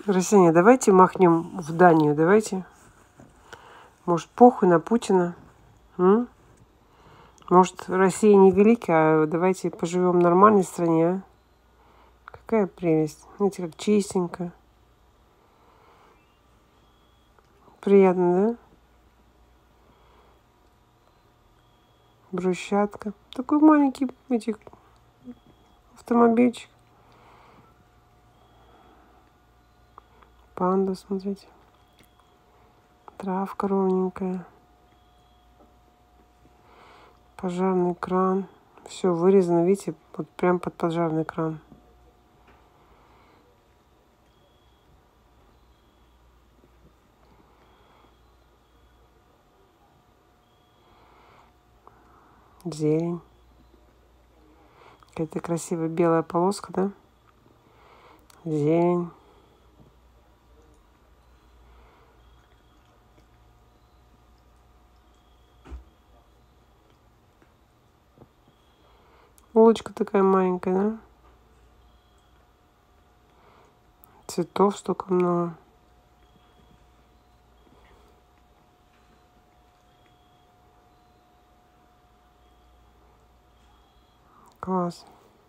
Россияне, давайте махнем в Данию, давайте. Может, похуй на Путина? М? Может, Россия не великая, а давайте поживем в нормальной стране, а? Какая прелесть. Знаете, как чистенько. Приятно, да? Брусчатка. Такой маленький автомобильчик. Панда, смотрите. Травка ровненькая. Пожарный кран. Все вырезано, видите, вот прям под пожарный кран. Зелень. Какая-то красивая белая полоска, да? Зелень. Улочка такая маленькая, да? Цветов столько много. Класс.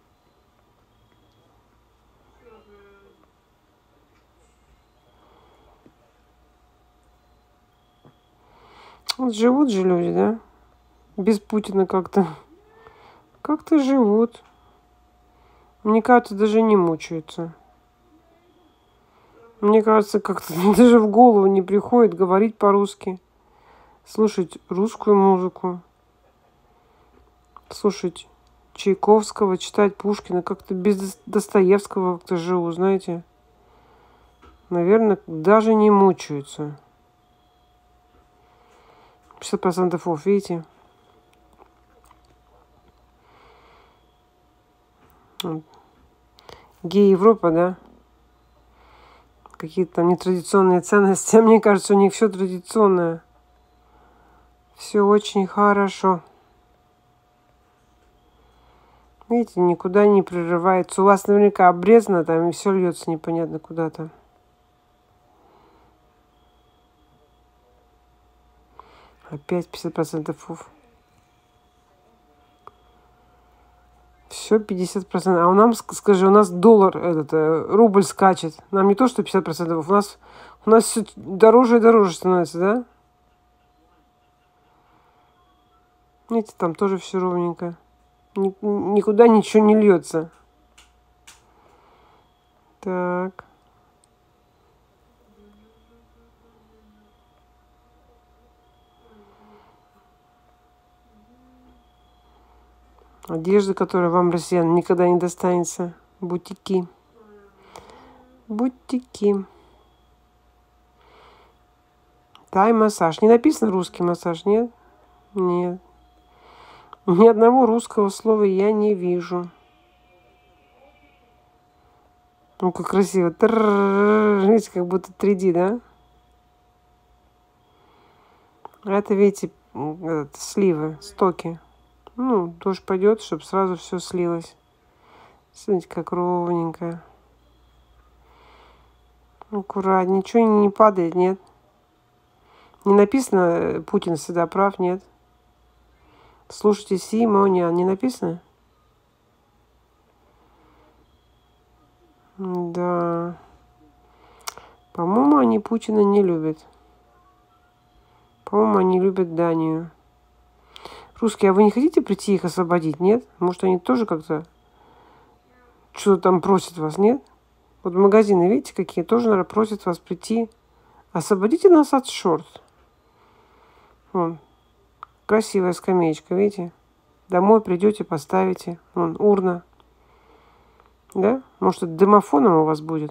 Вот живут же люди, да? Без Путина как-то. Как-то живут. Мне кажется, даже не мучаются. Мне кажется, как-то даже в голову не приходит говорить по-русски. Слушать русскую музыку. Слушать Чайковского, читать Пушкина. Как-то без Достоевского как-то живу, знаете. Наверное, даже не мучаются. 50% офф, видите? Гей-Европа, да? Какие-то там нетрадиционные ценности. А мне кажется, у них все традиционное. Все очень хорошо. Видите, никуда не прерывается. У вас наверняка обрезано там, и все льется непонятно куда-то. Опять 50% офф. Все 50%. А у нас, скажи, у нас доллар, рубль скачет. Нам не то, что 50%. У нас все дороже и дороже становится, да? Видите, там тоже все ровненько. Никуда ничего не льется. Так. Одежда, которая вам, россиян, никогда не достанется. Бутики. Бутики. Тай-массаж. Не написано русский массаж, нет? Нет. Ни одного русского слова я не вижу. Ну, как красиво. Видите, как будто 3D, да? А это, видите, сливы, стоки. Ну, тоже пойдет, чтобы сразу все слилось. Смотрите, как ровненько. Аккуратнее. Ничего не падает, нет? Не написано Путин всегда прав, нет? Слушайте, Симонян. Не написано? Да. По-моему, они Путина не любят. По-моему, они любят Данию. Русские, а вы не хотите прийти их освободить, нет? Может, они тоже как-то что-то там просят вас, нет? Вот магазины, видите, какие тоже, наверное, просят вас прийти. Освободите нас от шорт. Вон, красивая скамеечка, видите? Домой придете, поставите. Вон, урна. Да? Может, это домофоном у вас будет?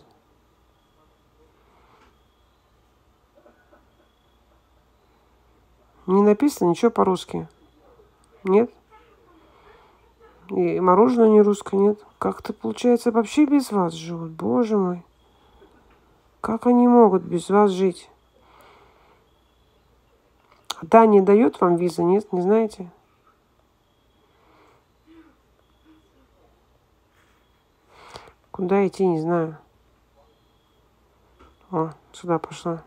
Не написано ничего по-русски. Нет? И мороженое не русское, нет? Как-то, получается, вообще без вас живут. Боже мой. Как они могут без вас жить? А Дания дает вам визу, нет? Не знаете? Куда идти, не знаю. О, сюда пошла.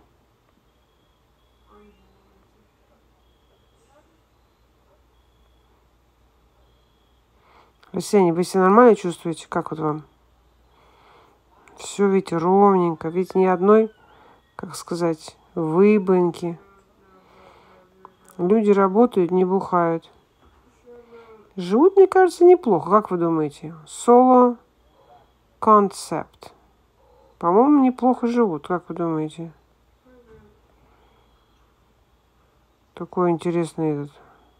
Россияне, вы себя нормально чувствуете? Как вот вам? Все, видите, ровненько. Видите, ни одной, как сказать, выбоинки. Люди работают, не бухают. Живут, мне кажется, неплохо. Как вы думаете? Соло концепт. По-моему, неплохо живут. Как вы думаете? Такой интересный этот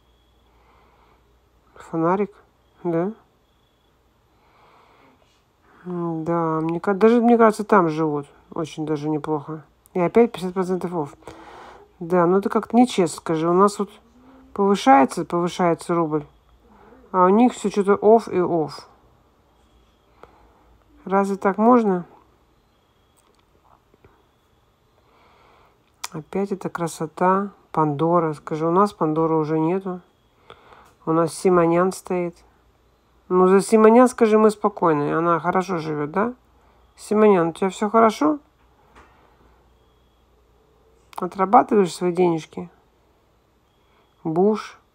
фонарик. Да? Да, мне кажется, там живут. Очень даже неплохо. И опять 50% офф. Да, ну это как-то нечестно, скажи. У нас вот повышается рубль, а у них все что-то офф и офф. Разве так можно? Опять эта красота. Пандора. Скажи, у нас Пандора уже нету. У нас Симонян стоит. Ну, за Симонян, скажи, мы спокойны. Она хорошо живет, да? Симонян, у тебя все хорошо? Отрабатываешь свои денежки? Буш.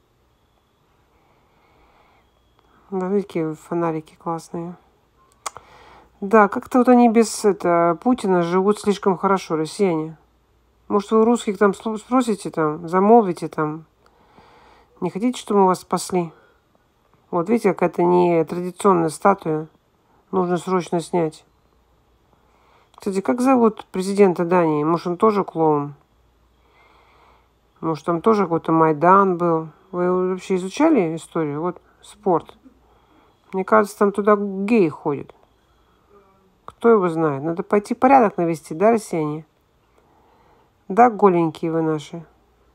Да, видите, фонарики классные. Да, как-то вот они без Путина живут слишком хорошо, россияне. Может, вы у русских там спросите, там, замолвите там. Не хотите, чтобы мы вас спасли? Вот видите, какая-то не традиционная статуя. Нужно срочно снять. Кстати, как зовут президента Дании? Может, он тоже клоун? Может, там тоже какой-то Майдан был? Вы вообще изучали историю? Вот спорт. Мне кажется, там туда геи ходят. Кто его знает? Надо пойти порядок навести, да, россияне? Да, голенькие вы наши.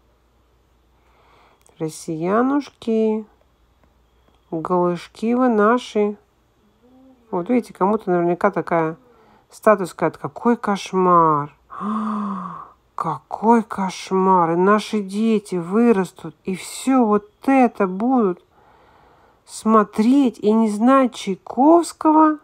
Россиянушки. Голышки вы наши. Вот видите, кому-то наверняка такая статус сказать, какой кошмар. Какой кошмар. И наши дети вырастут, и все вот это будут смотреть и не знать Чайковского,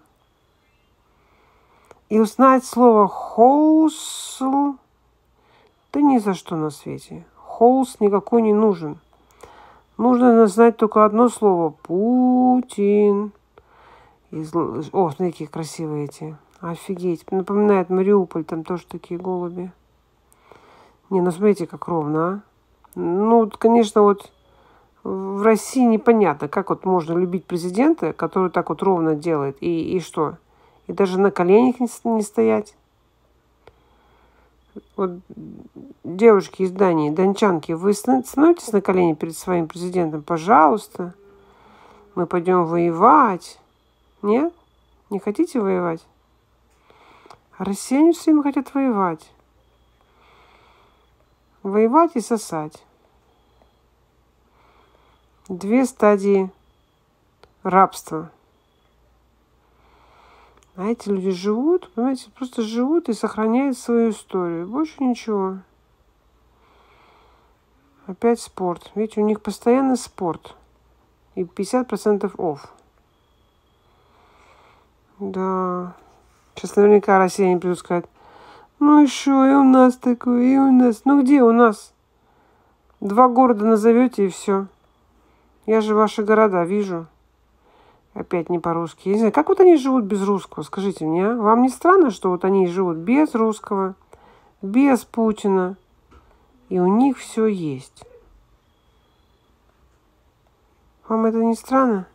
и узнать слово «хоусл». Да ни за что на свете. Хоус никакой не нужен. Нужно знать только одно слово. Путин. О, смотри, какие красивые эти. Офигеть. Напоминает Мариуполь. Там тоже такие голуби. Не, ну смотрите, как ровно, а. Ну, конечно, вот в России непонятно, как вот можно любить президента, который так вот ровно делает. И что? И даже на коленях не стоять. Вот девушки из Дании, дончанки, вы становитесь на колени перед своим президентом? Пожалуйста. Мы пойдем воевать. Нет? Не хотите воевать? А россияне все время хотят воевать. Воевать и сосать. 2 стадии рабства. А эти люди живут, понимаете, просто живут и сохраняют свою историю. Больше ничего. Опять спорт. Видите, у них постоянно спорт. И 50% офф. Да. Сейчас наверняка россияне придут сказать, ну и что, и у нас такое, и у нас. Ну где у нас? 2 города назовете и все. Я же ваши города вижу. Опять не по-русски. Я не знаю, как вот они живут без русского? Скажите мне, а? Вам не странно, что вот они живут без русского, без Путина, и у них все есть? Вам это не странно?